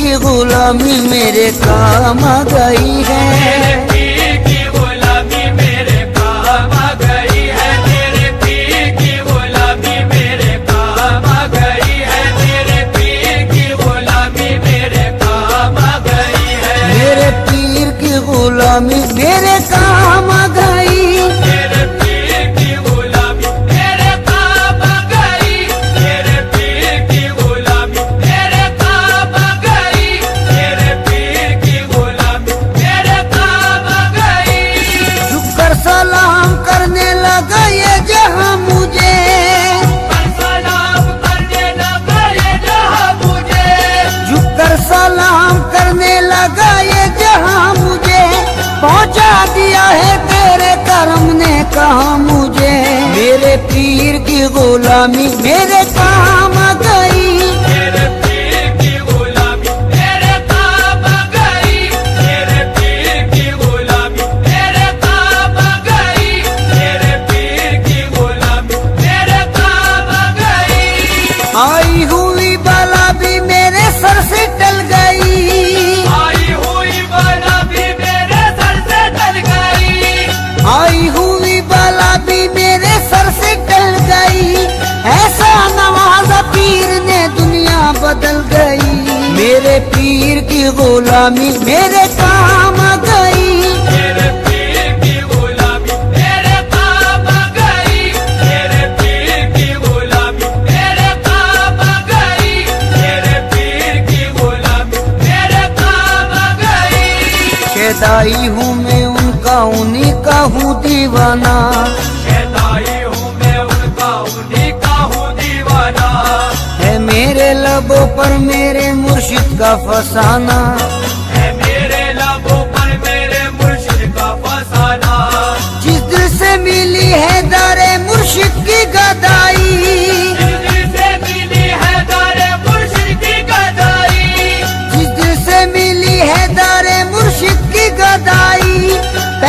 की गुलामी मेरे काम आ गई है। तेरे पीर की गुलामी मेरे काम आ गई है। तेरे पीर की गुलामी मेरे काम आ गई है। तेरे पीर की गुलामी मेरे काम आ गई है। मेरे पीर की गुलामी मेरे काम आ गई। तेरे पीर की गुलामी मेरे काम आ गई। तेरे पीर की गुलामी मेरे काम आ गई। तेरे पीर की गुलामी मेरे काम आ गई। झुककर सलाम करने लगा ये जहां मुझे, सलाम करने लगा ये जहां मुझे। झुककर सलाम करने लगा ये जहां मुझे। पहुंचा दिया है तेरे करम ने कहा मुझे। मेरे पीर की गुलामी मेरे काम आ गई। तेरे पीर की गुलामी मेरे काम आ गई। तेरे पीर की गुलामी मेरे काम आ गई। तेरे पीर की गुलामी मेरे काम आ गई। आई हुई बला भी मेरे सर से टल गई। आई हुई बला भी मेरे सर से टल गई। आई हुई बला भी मेरे सर से टल गई। ऐसा नवाजा पीर ने दुनिया बदल गई। मेरे पीर की गुलामी मेरे काम आ गई। तेरे पीर की गुलामी मेरे काम आ गई। तेरे पीर की गुलामी मेरे काम आ गई। तेरे पीर की गुलामी मेरे काम आ गई। शेदाई हूँ मैं उनका, उन्हीं का हूँ दीवाना। शैताई हूँ मैं उनका, उन्हीं का हूँ दीवाना। है मेरे लबों पर मेरे मुर्शिद का फसाना। है मेरे लबों पर मेरे मुर्शिद का फसाना। जिस दिल से मिली है दारे मुर्शिद की गदाई। जिस दिल से मिली है दारे मुर्शिद की गदाई। जिस दिल से मिली है दारे मुर्शिद की गदाई।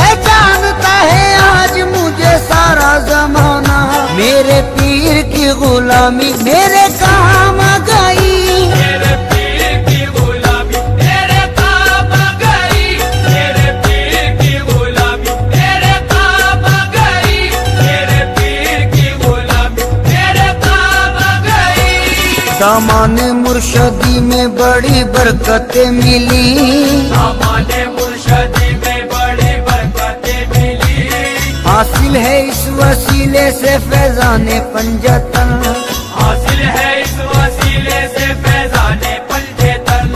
पहचानता है आज मुझे सारा जमाना। मेरे पीर की गुलामी मेरे काम आ गई। तेरे पीर की गुलामी मेरे काम आ गई। तेरे पीर की गुलामी मेरे काम आ गई। तेरे पीर की गुलामी मेरे काम आ गई। सामान्य मुर्शदी में बड़ी बरकतें मिली। सामान्य मुर्शदी में बड़ी बरकतें मिली। हासिल है इस वसीले से फैजाने पंजतन। हासिल है इस वसीले से फैजाने पंजेतन।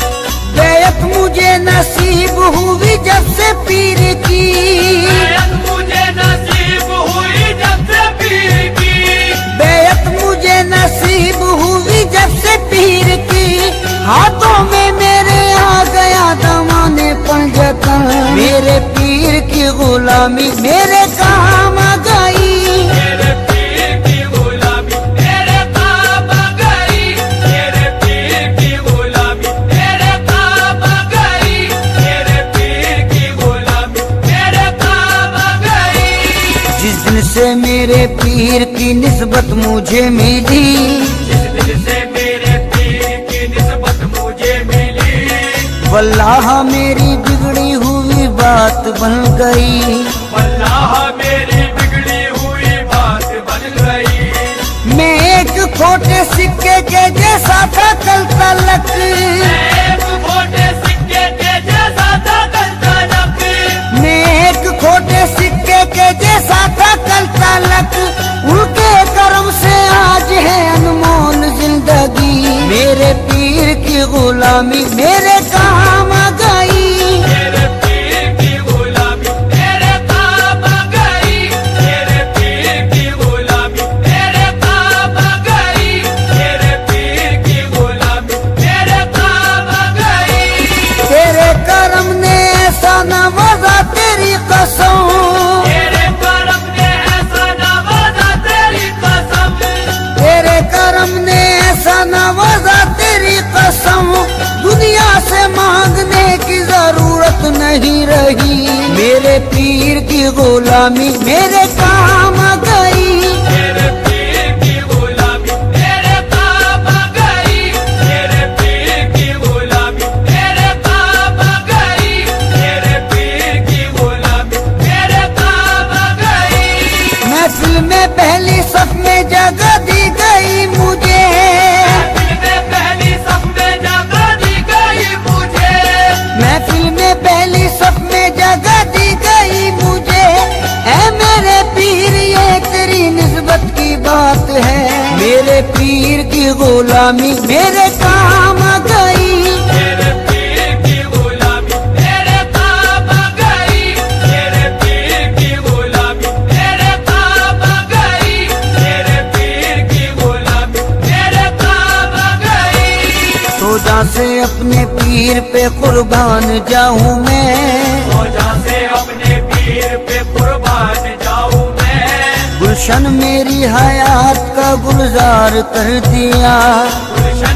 बैत मुझे नसीब हुई जब से पीर की। बैत मुझे नसीब हुई जब से पीर की। बैत मुझे नसीब हुई जब से पीर की। हाथों में मेरे आ गया दमाने पंजतन। मेरे पीर की गुलामी मेरे काम आ गई। तेरे पीर की गुलामी मेरे काम आ गई। तेरे पीर की गुलामी मेरे काम आ गई। तेरे पीर की गुलामी मेरे काम आ गई। जिस दिन से मेरे पीर की निस्बत मुझे मिली। जिस दिन से मेरे पीर की निस्बत मुझे मिली। वल्लाह मेरी बिगड़ी हुई बात बन गई। वल्लाह मेरी बिगड़ी हुई बात बन गई। मैं एक खोटे सिक्के के जैसा था कल तलक। एक खोटे सिक्के के जैसा था कल तलक। मैं एक खोटे सिक्के के जैसा था कल तलक। उनके करम से आज है अनमोल जिंदगी। मेरे पीर की गुलामी मेरे काम आ गई। तेरे पीर की गुलामी मेरे काम आ गई। तेरे पीर की गुलामी मेरे काम आ गई। तेरे पीर की गुलामी मेरे काम आ गई। तेरे करम ने ऐसा नवाजा तेरी कसम। तेरे करम ने ऐसा नवाजा तेरी कसम। तेरे करम ने ऐसा नवाजा तेरी कसम। दुनिया से मांगने की जरूरत नहीं रही। मेरे पीर की गुलामी मेरे काम आ गई। तेरे पीर की गुलामी मेरे काम आ गई। तेरे पीर की गुलामी गुलामी मेरे काम गई। मेरे पीर की गुलामी मेरे काम गई। मेरे पीर की गुलामी मेरे काम गई। मेरे पीर की गुलामी मेरे काम गई। सोजा से अपने पीर पे कुर्बान जाऊं मैं, सोजा से अपने पीर पे कुर्बान जाऊं मैं। गुलशन मेरी हयात का गुलजार कर दिया। गुलशन